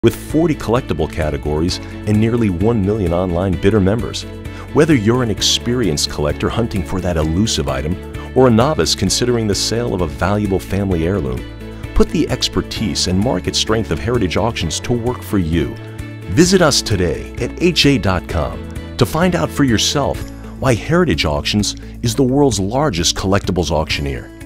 With 40 collectible categories and nearly 1 million online bidder members. Whether you're an experienced collector hunting for that elusive item or a novice considering the sale of a valuable family heirloom, put the expertise and market strength of Heritage Auctions to work for you. Visit us today at ha.com to find out for yourself why Heritage Auctions is the world's largest collectibles auctioneer.